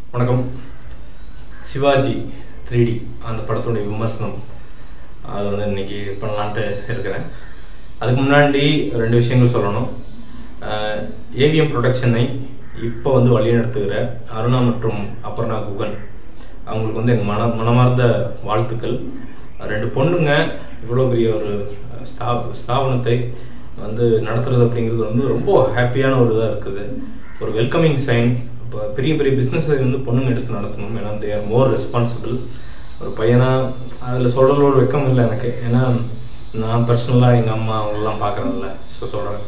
வணக்கம். சிவாஜி 3D அந்த படத்தோடைய விமர்சனம் அது வந்து இன்னைக்கு பண்ணலான்ட்டு இருக்கிறேன். அதுக்கு முன்னாடி ரெண்டு விஷயங்கள் சொல்லணும். ஏவிஎம் ப்ரொடக்ஷனை இப்போ வந்து வழிநடத்துகிற அருணா மற்றும் அபர்ணா குகன் அவங்களுக்கு வந்து என் மனமார்ந்த வாழ்த்துக்கள். ரெண்டு பொண்ணுங்க இவ்வளோ பெரிய ஒரு ஸ்தாபனத்தை வந்து நடத்துறது அப்படிங்கிறது வந்து ரொம்ப ஹாப்பியான ஒரு இதாக இருக்குது. ஒரு வெல்கமிங் சைன். இப்போ பெரிய பெரிய பிஸ்னஸை வந்து பொண்ணுங்க எடுத்து நடத்தணும். ஏன்னா தே ஆர் மோர் ரெஸ்பான்சிபிள். ஒரு பையனாக அதில் சொல்கிற ஒரு வெக்கம் இல்லை எனக்கு. ஏன்னா நான் பர்சனலாக எங்கள் அம்மா அவங்களெலாம் பார்க்குறேன்ல, ஸோ சொல்கிறேன்.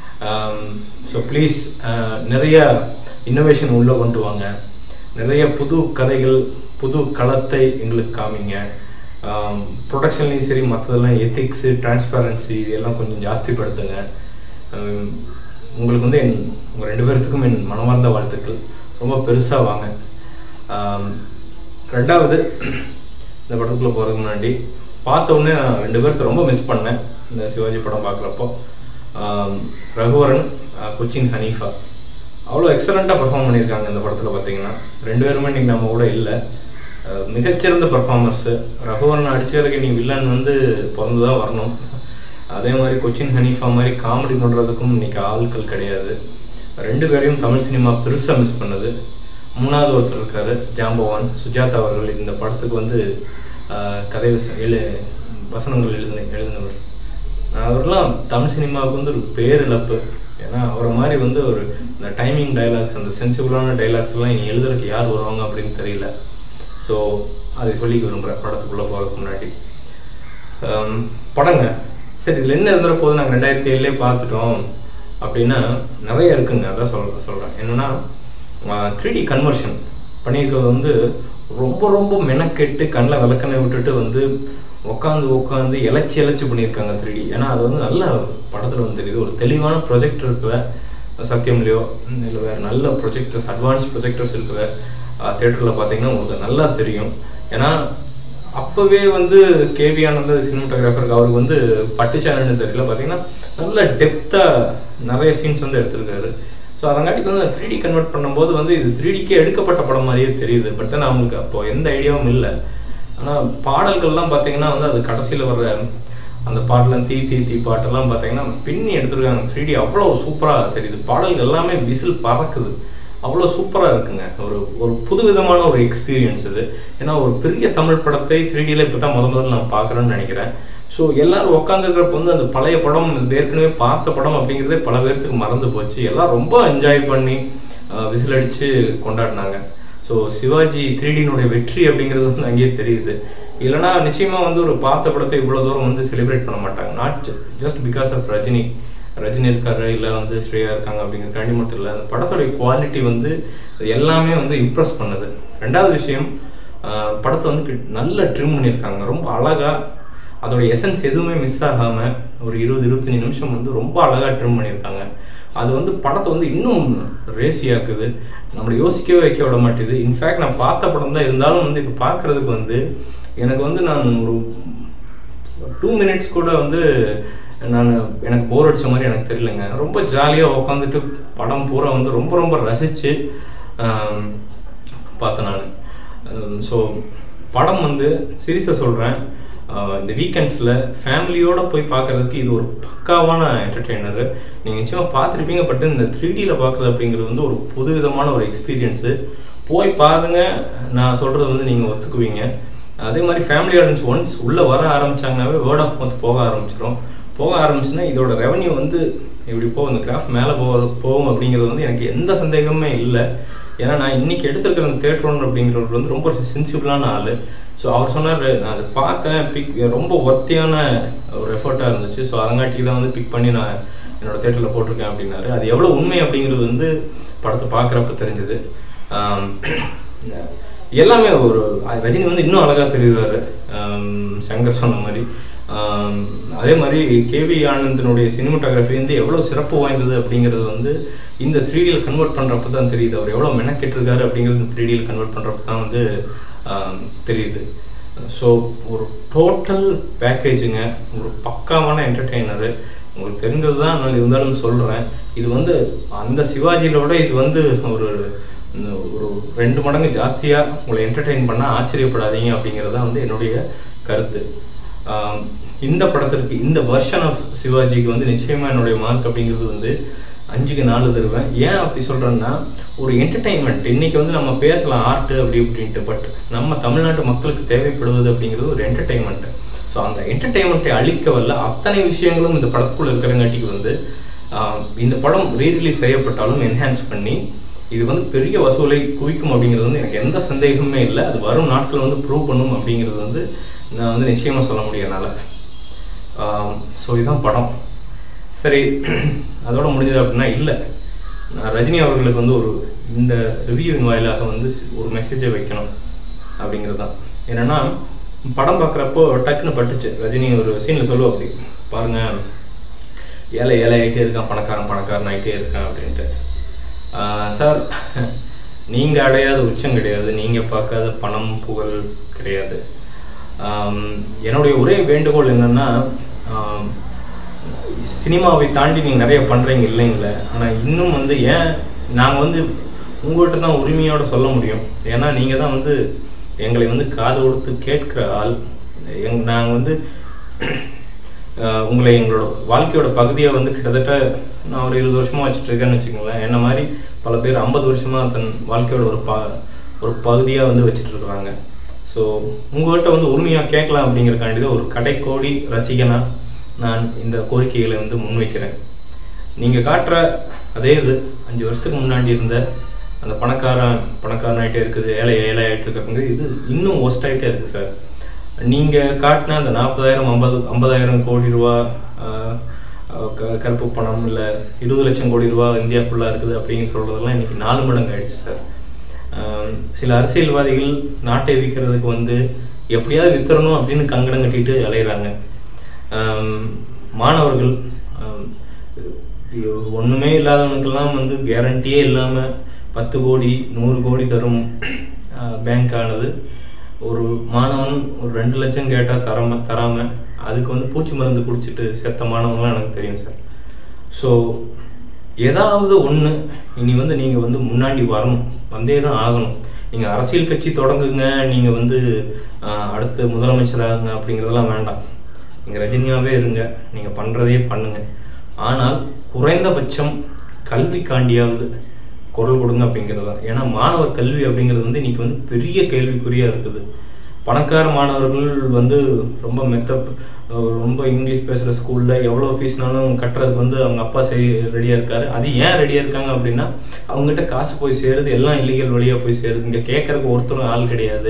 ஸோ ப்ளீஸ் நிறைய இன்னோவேஷன் உள்ளே கொண்டு வாங்க. நிறைய புது கதைகள், புது களத்தை எங்களுக்கு காமிங்க. ப்ரொடக்ஷன்லேயும் சரி, மற்றதெல்லாம் எத்திக்ஸு, டிரான்ஸ்பரன்சி இதெல்லாம் கொஞ்சம் ஜாஸ்திப்படுத்துங்க. உங்களுக்கு வந்து உங்கள் ரெண்டு பேர்த்துக்கும் என் மனமார்ந்த வாழ்த்துக்கள். ரொம்ப பெருசாக வாங்க. ரெண்டாவது, இந்த படத்துக்குள்ளே போகிறதுக்கு முன்னாடி பார்த்த உடனே நான் ரெண்டு பேர்த்து ரொம்ப மிஸ் பண்ணேன். இந்த சிவாஜி படம் பார்க்குறப்போ ரகுவரன், கொச்சின் ஹனீஃபா அவ்வளோ எக்ஸலண்ட்டாக பர்ஃபார்ம் பண்ணியிருக்காங்க இந்த படத்தில். பார்த்தீங்கன்னா ரெண்டு பேருமே இன்றைக்கி நம்ம கூட இல்லை. மிகச்சிறந்த பர்ஃபார்மர்ஸு. ரகுவரன் அடிச்சதுக்கு நீ வில்லன் வந்து பிறந்து தான் வரணும். அதே மாதிரி கொச்சின் ஹனீஃபா மாதிரி காமெடி பண்ணுறதுக்கும் இன்றைக்கி ஆட்கள் கிடையாது. ரெண்டு பேரையும் தமிழ் சினிமா பெருசாக மிஸ் பண்ணுது. மூணாவது ஒருத்தர் இருக்கார், ஜாம்பவான் சுஜாதா அவர்கள். இந்த படத்துக்கு வந்து கதை வசனங்கள் எழுதினவர். அவரெல்லாம் தமிழ் சினிமாவுக்கு வந்து ஒரு பேரிழப்பு. ஏன்னா அவரை மாதிரி வந்து ஒரு இந்த டைமிங் டைலாக்ஸ், அந்த சென்சிபிளான டைலாக்ஸ்லாம் இனி எழுதுறதுக்கு யார் வருவாங்க அப்படின்னு தெரியல. ஸோ அதை சொல்லிக்க விரும்புகிறேன் படத்துக்குள்ளே போகிறதுக்கு முன்னாடி. படங்க சரி, இதில் என்ன இருந்துற போது நாங்கள் 2007 பார்த்துட்டோம் அப்படின்னா நிறைய இருக்குங்க. அதான் சொல்கிறேன். என்னென்னா 3D கன்வர்ஷன் பண்ணியிருக்கிறது வந்து ரொம்ப ரொம்ப மெனக்கெட்டு கண்ணில் விளக்கணை விட்டுட்டு வந்து உட்காந்து இழைச்சி பண்ணியிருக்காங்க 3D. ஏன்னா அது வந்து நல்ல படத்தில் வந்து தெரியுது. ஒரு தெளிவான ப்ரொஜெக்டர் இருக்கிற சத்தியம்லையோ இல்லை வேறு நல்ல ப்ரொஜெக்டர்ஸ், அட்வான்ஸ் ப்ரொஜெக்டர்ஸ் இருக்கிற தேட்டரில் பார்த்தீங்கன்னா உங்களுக்கு நல்லா தெரியும். ஏன்னா அப்போவே வந்து கேவி ஆனந்த் சினிமாட்டோகிராஃபருக்கு அவருக்கு வந்து பட்டுச்சானன்னு தெரியல, பார்த்தீங்கன்னா நல்ல டெப்த்தாக நிறைய சீன்ஸ் வந்து எடுத்திருக்காரு. ஸோ அதங்காட்டிக்கு வந்து 3D கன்வெர்ட் பண்ணும்போது வந்து இது 3Dக்கே எடுக்கப்பட்ட படம் மாதிரியே தெரியுது. பட் தான் அவங்களுக்கு அப்போது எந்த ஐடியாவும் இல்லை. ஆனால் பாடல்கள்லாம் பார்த்தீங்கன்னா வந்து அது கடைசியில் வர்ற அந்த பாட்டெலாம் தீ பாட்டெல்லாம் பார்த்தீங்கன்னா பின்னி எடுத்துருக்காங்க. 3D அவ்வளோ சூப்பராக தெரியுது. பாடல்கள் எல்லாமே விசில் பறக்குது. அவ்வளோ சூப்பராக இருக்குங்க. ஒரு புது விதமான ஒரு எக்ஸ்பீரியன்ஸ் இது. ஏன்னா ஒரு பெரிய தமிழ் படத்தை 3Dயில் இப்போ தான் முதல்ல நான் பார்க்குறேன்னு நினைக்கிறேன். ஸோ எல்லோரும் உட்காந்துருக்கிறப்ப வந்து அந்த பழைய படம், ஏற்கனவே பார்த்த படம் அப்படிங்கிறதே பல பேர்த்துக்கு மறந்து போச்சு. எல்லாம் ரொம்ப என்ஜாய் பண்ணி விசில் அடித்து கொண்டாடினாங்க. ஸோ சிவாஜி 3Dனுடைய வெற்றி அப்படிங்கிறது வந்து அங்கேயே தெரியுது. இல்லைனா நிச்சயமாக வந்து ஒரு பார்த்த படத்தை இவ்வளோ தூரம் வந்து செலிப்ரேட் பண்ண மாட்டாங்க. Not just because of Rajini இருக்காரு, இல்லை வந்து ஸ்ரேயா இருக்காங்க அப்படிங்கிறக்காண்டி மட்டும் இல்லை. அந்த படத்தோடைய குவாலிட்டி வந்து எல்லாமே வந்து இம்ப்ரெஸ் பண்ணுது. ரெண்டாவது விஷயம், படத்தை வந்து நல்ல ட்ரிம் பண்ணியிருக்காங்க. ரொம்ப அழகாக அதோடைய எசன்ஸ் எதுவுமே மிஸ் ஆகாமல் ஒரு 20-25 நிமிஷம் வந்து ரொம்ப அழகாக ட்ரிம் பண்ணியிருக்காங்க. அது வந்து படத்தை வந்து இன்னும் ரேசியாக்குது. நம்மளை யோசிக்கவே வைக்க விட மாட்டேது. இன்ஃபேக்ட் நான் பார்த்த படம் தான் இருந்தாலும் வந்து இப்போ பார்க்குறதுக்கு வந்து எனக்கு வந்து நான் ஒரு 2 minutes கூட வந்து எனக்கு போர் அடித்த மாதிரி எனக்கு தெரியலங்க. ரொம்ப ஜாலியாக உட்காந்துட்டு படம் பூரா வந்து ரொம்ப ரொம்ப ரசித்து பார்த்தேன் நான். ஸோ படம் வந்து சீரியஸாக சொல்கிறேன், இந்த வீக்கெண்ட்ஸில் ஃபேமிலியோடு போய் பார்க்குறதுக்கு இது ஒரு பக்காவான என்டர்டெய்னரு. நீங்கள் நிச்சயமாக பார்த்துருப்பீங்க. பட் இந்த 3Dயில் பார்க்குறது அப்படிங்கிறது வந்து ஒரு புதுவிதமான ஒரு எக்ஸ்பீரியன்ஸு. போய் பாருங்கள், நான் சொல்கிறது வந்து நீங்கள் ஒத்துக்குவீங்க. அதே மாதிரி ஃபேமிலி ஆடியன்ஸ் ஒன்ஸ் உள்ளே வர ஆரம்பித்தாங்கனாவே வேர்ட் ஆஃப் மவுத் போக ஆரம்பிச்சுன்னா இதோட ரெவன்யூ வந்து இப்படி போகும், இந்த கிராஃப் மேலே போகும் அப்படிங்கிறது வந்து எனக்கு எந்த சந்தேகமே இல்லை. ஏன்னா நான் இன்றைக்கி எடுத்துருக்கிற அந்த தேட்டர் ஒன்று அப்படிங்கிறவர் வந்து ரொம்ப சென்சிபிளான ஆள். ஸோ அவர் சொன்னார், நான் அதை பார்த்தேன், ரொம்ப ஒர்த்தியான ஒரு எஃபர்ட்டாக இருந்துச்சு. ஸோ அதங்காட்டி தான் வந்து பிக் பண்ணி நான் என்னோடய தேட்டரில் போட்டிருக்கேன் அப்படின்னாரு. அது எவ்வளோ உண்மை அப்படிங்கிறது வந்து படத்தை பார்க்குறப்ப தெரிஞ்சுது. எல்லாமே ஒரு ரஜினி வந்து இன்னும் அழகாக தெரியுறாரு, சங்கர் சொன்ன மாதிரி. அதே மாதிரி கேவி ஆனந்தினுடைய சினிமாட்டோகிராஃபி வந்து எவ்வளோ சிறப்பு வாய்ந்தது அப்படிங்கிறது வந்து இந்த 3Dயில் கன்வெர்ட் பண்ணுறப்ப தான் தெரியுது. அவர் எவ்வளோ மெனக்கெட்டிருக்காரு அப்படிங்கிறது 3Dயில் கன்வெர்ட் பண்ணுறப்ப தான் வந்து தெரியுது. ஸோ ஒரு டோட்டல் பேக்கேஜுங்க, ஒரு பக்காவான என்டர்டெய்னரு. உங்களுக்கு தெரிஞ்சது தான், நான் இருந்தாலும் சொல்கிறேன். இது வந்து அந்த சிவாஜியிலோட இது வந்து ஒரு ஒரு 2 மடங்கு ஜாஸ்தியாக உங்களை என்டர்டெயின் பண்ணால் ஆச்சரியப்படாதீங்க அப்படிங்கிறது தான் வந்து என்னுடைய கருத்து. இந்த படத்திற்கு இந்த வெர்ஷன் ஆஃப் சிவாஜிக்கு வந்து நிச்சயமாக என்னுடைய மார்க் அப்படிங்கிறது வந்து 5க்கு 4 தருவேன். ஏன் அப்படி சொல்கிறேன்னா, ஒரு என்டர்டெயின்மெண்ட். இன்றைக்கி வந்து நம்ம பேசலாம் ஆர்ட்டு அப்படி இப்படின்ட்டு, பட் நம்ம தமிழ்நாட்டு மக்களுக்கு தேவைப்படுவது அப்படிங்கிறது ஒரு என்டர்டெயின்மெண்ட்டு. ஸோ அந்த என்டர்டெயின்மெண்ட்டை அழிக்க வல்ல அத்தனை விஷயங்களும் இந்த படத்துக்குள்ளே இருக்கிறங்காட்டிக்கு வந்து இந்த படம் ரீரிலீஸ் செய்யப்பட்டாலும் என்ஹான்ஸ் பண்ணி இது வந்து பெரிய வசூலை குவிக்கும் அப்படிங்கிறது வந்து எனக்கு எந்த சந்தேகமே இல்லை. அது வரும் நாட்கள் வந்து ப்ரூவ் பண்ணும் அப்படிங்கிறது வந்து நான் வந்து நிச்சயமாக சொல்ல முடியறனால. ஸோ இதுதான் படம். சரி, அதோட முடிஞ்சது அப்படின்னா இல்லை, நான் ரஜினி அவர்களுக்கு வந்து ஒரு இந்த ரிவ்யூவின் வாயிலாக வந்து ஒரு மெசேஜை வைக்கணும் அப்படிங்கிறது தான். என்னென்னா, படம் பார்க்குறப்போ டக்குன்னு பட்டுச்சு. ரஜினி ஒரு சீனில் சொல்லுவோம், அப்படி பாருங்கள், ஏழை ஏழை ஆகிட்டே இருக்கான், பணக்காரன் ஆகிட்டே இருக்கான் அப்படின்ட்டு. சார், நீங்கள் அடையாத உச்சம் கிடையாது, நீங்கள் பார்க்காத பணம் புகழ் கிடையாது. என்னுடைய ஒரே வேண்டுகோள் என்னென்னா, சினிமாவை தாண்டி நீங்கள் நிறைய பண்ணுறீங்க இல்லைங்களே, ஆனால் இன்னும் வந்து ஏன் நாங்கள் வந்து உங்கள்கிட்ட தான் உரிமையோடு சொல்ல முடியும். ஏன்னா நீங்கள் தான் வந்து எங்களை வந்து காது கொடுத்து கேட்குற ஆள். நாங்கள் வந்து உங்களை எங்களோட வாழ்க்கையோட பகுதியாக வந்து கிட்டத்தட்ட நான் ஒரு 20 வருஷமாக வச்சுட்ருக்கேன்னு வச்சுக்கோங்களேன். என்ன மாதிரி பல பேர் 50 வருஷமாக தன் வாழ்க்கையோட ஒரு பகுதியாக வந்து வச்சுட்ருக்குறாங்க. ஸோ உங்கள்கிட்ட வந்து உரிமையாக கேட்கலாம் அப்படிங்கிறக்காண்டி தான் ஒரு கடைக்கோடி ரசிகனாக நான் இந்த கோரிக்கைகளை வந்து முன்வைக்கிறேன். நீங்கள் காட்டுற அதே இது 5 வருஷத்துக்கு முன்னாடி இருந்த அந்த பணக்காரனாகிட்டே இருக்குது, ஏழை ஆகிட்டு இருக்கிறது, இது இன்னும் ஒஸ்டாகிட்டே இருக்குது சார். நீங்கள் காட்டின அந்த 40,000 கோடி ரூபா கருப்பு பணம், இல்லை 20 லட்சம் கோடி ரூபா இந்தியா ஃபுல்லாக இருக்குது அப்படின்னு சொல்கிறதெல்லாம் இன்றைக்கி 4 மடங்கு ஆகிடுச்சு சார். சில அரசியல்வாதிகள் நாட்டை விற்கிறதுக்கு வந்து எப்படியாவது வித்துறணும் அப்படின்னு கங்கணம் கட்டிட்டு அலையிறாங்க. மாணவர்கள் ஒன்றுமே இல்லாதவனுக்கெல்லாம் வந்து கேரண்டியே இல்லாமல் 10 கோடி 100 கோடி தரும் பேங்கானது ஒரு மாணவன் ஒரு 2 லட்சம் கேட்டால் தராமல் அதுக்கு வந்து பூச்சி மருந்து குடிச்சிட்டு செத்த மாணவங்களாம் எனக்கு தெரியும் சார். ஸோ ஏதாவது ஒன்று இனி வந்து நீங்கள் வந்து முன்னாடி வரணும், வந்தே தான் ஆகணும். நீங்கள் அரசியல் கட்சி தொடங்குங்க, நீங்கள் வந்து அடுத்து முதலமைச்சராகுங்க அப்படிங்கிறதெல்லாம் வேண்டாம். நீங்கள் ரஜினியாகவே இருங்க, நீங்கள் பண்ணுறதே பண்ணுங்கள். ஆனால் குறைந்தபட்சம் கல்விக்காண்டியாவது குரல் கொடுங்க அப்படிங்கிறது தான். ஏன்னா மாணவர் கல்வி அப்படிங்கிறது வந்து இன்றைக்கி வந்து பெரிய கேள்விக்குறியாக இருக்குது. பணக்கார மாணவர்கள் வந்து ரொம்ப இங்கிலீஷ் பேசுகிற ஸ்கூலில் எவ்வளோ ஃபீஸ்னாலும் கட்டுறதுக்கு வந்து அவங்க அப்பா ரெடியாக இருக்கார். அது ஏன் ரெடியாக இருக்காங்க அப்படின்னா, அவங்ககிட்ட காசு போய் சேருது, எல்லாம் இல்லீகல் வழியாக போய் சேருது. இங்கே கேட்குறதுக்கு ஒருத்தரும் ஆள் கிடையாது,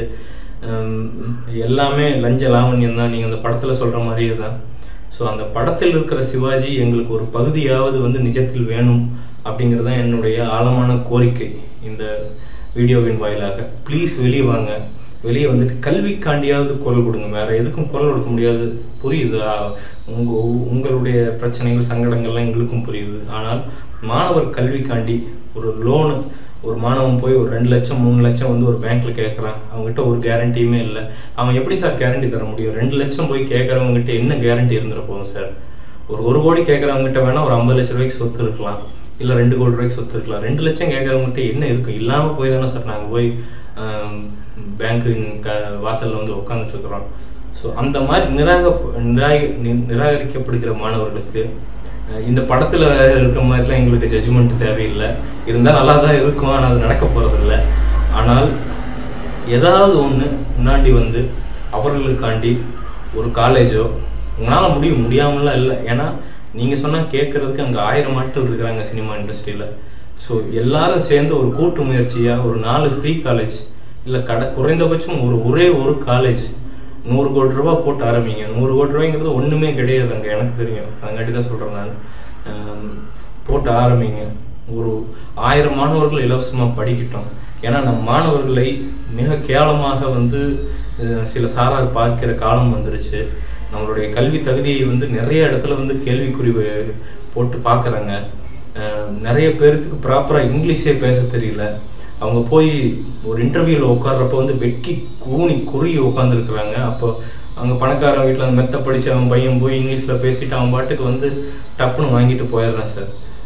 எல்லாமே லஞ்ச லாவண்யம் தான். நீங்கள் அந்த படத்தில் சொல்கிற மாதிரியே தான். ஸோ அந்த படத்தில் இருக்கிற சிவாஜி எங்களுக்கு ஒரு பகுதியாவது வந்து நிஜத்தில் வேணும் அப்படிங்கிறது தான் என்னுடைய ஆழமான கோரிக்கை. இந்த வீடியோவின் வாயிலாக ப்ளீஸ் வெளியே வாங்க, வெளியே வந்துட்டு கல்விக்காண்டியாவது குரல் கொடுங்க. வேறு எதுக்கும் குரல் கொடுக்க முடியாது, புரியுது. உங்களுடைய பிரச்சனைகள் சங்கடங்கள்லாம் எங்களுக்கும் புரியுது. ஆனால் மாணவர் கல்விக்காண்டி ஒரு லோனு, ஒரு மாணவன் போய் ஒரு 2 லட்சம் 3 லட்சம் வந்து ஒரு பேங்க்கில் கேட்குறான், அவங்ககிட்ட ஒரு கேரண்டியுமே இல்லை. அவன் எப்படி சார் கேரண்டி தர முடியும்? 2 லட்சம் போய் கேட்குறவங்ககிட்ட என்ன கேரண்டி இருந்துட போகும் சார்? ஒரு 1 கோடி கேட்குறவங்ககிட்ட வேணால் ஒரு 50 லட்ச ரூபாய்க்கு சொத்து இருக்கலாம், இல்லை 2 கோடி ரூபாய்க்கு சொத்து இருக்கலாம். 2 லட்சம் கேட்குறவங்ககிட்ட என்ன இருக்கும்? இல்லாமல் போய் தானே சார் நாங்கள் போய் பேங்க்கு வாசலில் வந்து உட்காந்துட்ருக்குறோம். ஸோ அந்த மாதிரி நிராகரிக்கப்படுகிற மாணவர்களுக்கு இந்த படத்தில் இருக்கிற மாதிரிலாம் எங்களுக்கு ஜட்ஜ்மெண்ட் தேவையில்லை. இருந்தால் நல்லா தான் இருக்கும், ஆனால் அது நடக்க போகிறதில்ல. ஆனால் ஏதாவது ஒன்று முன்னாடி வந்து அவர்களுக்காண்டி ஒரு காலேஜோ உங்களால் முடியாமலாம் இல்லை. ஏன்னா நீங்கள் சொன்னால் கேட்குறதுக்கு அங்கே 1000 ஆட்கள் இருக்கிறாங்க சினிமா இண்டஸ்ட்ரியில். ஸோ எல்லாரும் சேர்ந்து ஒரு கூட்டு முயற்சியாக ஒரு 4 ஃப்ரீ காலேஜ், இல்லை குறைந்தபட்சம் ஒரே ஒரு காலேஜ் 100 கோடி ரூபா போட்டு ஆரம்பிங்க. 100 கோடி ரூபாய்ங்கிறது ஒன்றுமே கிடையாது அங்கே, எனக்கு தெரியும். அதுங்காட்டி தான் சொல்கிறேன் நான். போட்டு ஆரம்பிங்க. ஒரு 1000 மாணவர்கள் இலவசமாக படிக்கட்டும். ஏன்னா நம் மாணவர்களை மிக கேவலமாக வந்து சில சாரார் பார்க்கிற காலம் வந்துருச்சு. நம்மளுடைய கல்வி தகுதியை வந்து நிறைய இடத்துல வந்து கேள்விக்குறி போட்டு பார்க்குறாங்க. நிறைய பேர்த்துக்கு ப்ராப்பராக இங்கிலீஷே பேச தெரியல. அவங்க போய் ஒரு இன்டர்வியூவில் உட்கார்றப்போ வந்து வெட்கி குறுகி உட்காந்துருக்குறாங்க. அப்போ அங்கே பணக்காரன் வீட்டில் அந்த மெத்த படித்து அவன் பையன் போய் இங்கிலீஷில் பேசிட்டு அவன் பாட்டுக்கு வந்து டப்புன்னு வாங்கிட்டு போயிடுறான் சார்.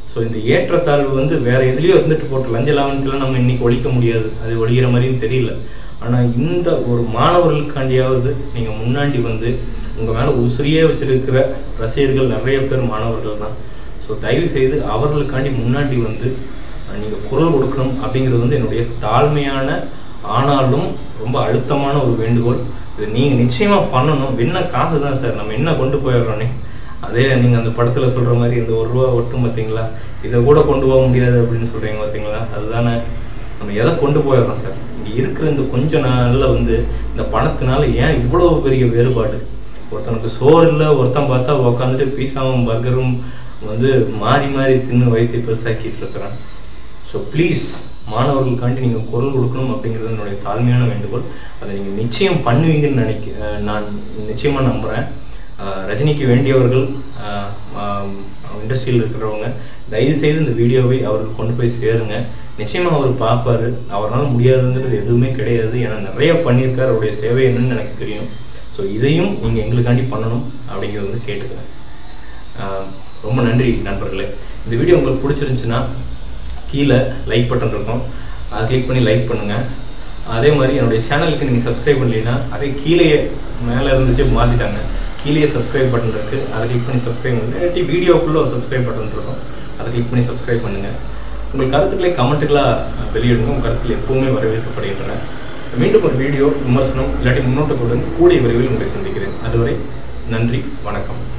ஸோ இந்த ஏற்றத்தாழ்வு வந்து வேறு எதுலேயோ இருந்துட்டு போட்டு லஞ்ச லாவணத்தில் நம்ம இன்றைக்கி ஒழிக்க முடியாது, அது ஒழிக்கிற மாதிரியும் தெரியல. ஆனால் இந்த ஒரு மாணவர்களுக்காண்டியாவது நீங்கள் முன்னாடி வந்து உங்கள் மேலே உசிரியே வச்சுருக்கிற ரசிகர்கள் நிறைய பேர் மாணவர்கள் தான். ஸோ தயவுசெய்து அவர்களுக்காண்டி முன்னாடி வந்து நீங்கள் குரல் கொடுக்கணும் அப்படிங்கிறது வந்து என்னுடைய தாழ்மையான ஆனாலும் ரொம்ப அழுத்தமான ஒரு வேண்டுகோள். இது நீங்கள் நிச்சயமாக பண்ணணும். என்ன காசு தான் சார், நம்ம என்ன கொண்டு போயிடுறோன்னே. அதே நீங்கள் அந்த படத்தில் சொல்கிற மாதிரி இந்த ₹1 ஒட்டும் பார்த்தீங்களா, இதை கூட கொண்டு போக முடியாது அப்படின்னு சொல்கிறீங்க பார்த்தீங்களா, அதுதானே நம்ம எதை கொண்டு போயிடுறோம் சார். இங்கே இருக்கிற இந்த கொஞ்ச நாளில் வந்து இந்த பணத்தினால ஏன் இவ்வளோ பெரிய வேறுபாடு. ஒருத்தனுக்கு சோறு இல்லை, ஒருத்தன் பார்த்தா உட்காந்துட்டு பீஸாவும் பர்கரும் வந்து மாறி மாறி தின்னு வயிற்று பெருசாக்கிட்டு இருக்கிறான். ஸோ ப்ளீஸ் மாணவர்களுக்காண்டி நீங்கள் குரல் கொடுக்கணும் அப்படிங்கிறது என்னுடைய தாழ்மையான வேண்டுகோள். அதை நீங்கள் நிச்சயம் பண்ணுவீங்கன்னு நான் நிச்சயமாக நம்புகிறேன். ரஜினிக்கு வேண்டியவர்கள் இண்டஸ்ட்ரியில் இருக்கிறவங்க தயவுசெய்து இந்த வீடியோவை அவருக்கு கொண்டு போய் சேருங்க. நிச்சயமாக அவர் பார்ப்பார். அவரால் முடியாதுங்கிறது எதுவுமே கிடையாது. ஏன்னா நிறைய பண்ணியிருக்கார், அவருடைய சேவை என்னன்னு எனக்கு தெரியும். ஸோ இதையும் நீங்கள் எங்களுக்காண்டி பண்ணணும் அப்படிங்கிறது வந்து கேட்டுக்கிறேன். ரொம்ப நன்றி நண்பர்களே. இந்த வீடியோ உங்களுக்கு பிடிச்சிருந்துச்சுன்னா கீழே லைக் பட்டன் இருக்கும், அதை கிளிக் பண்ணி லைக் பண்ணுங்கள். அதே மாதிரி என்னுடைய சேனலுக்கு நீங்கள் சப்ஸ்கிரைப் பண்ணலைன்னா அதே கீழே மேலே இருந்துச்சு மாற்றிட்டாங்க, கீழே சப்ஸ்கிரைப் பட்டன் இருக்குது, அதை கிளிக் பண்ணி சப்ஸ்கிரைப் பண்ணுங்கள். இல்லாட்டி வீடியோக்குள்ளே ஒரு சப்ஸ்கிரைப் பட்டன் இருக்கும், அதை கிளிக் பண்ணி சப்ஸ்கிரைப் பண்ணுங்கள். உங்கள் கருத்துக்களை கமெண்ட்டுகளாக வெளியிடுங்க. உங்கள் கருத்துக்கள் எப்பவுமே வரவேற்கப்படுகின்றன. மீண்டும் ஒரு வீடியோ விமர்சனம் இல்லாட்டி முன்னோட்டத்துடன் கூடிய விரைவில் உங்களை சந்திக்கிறேன். அதுவரை நன்றி, வணக்கம்.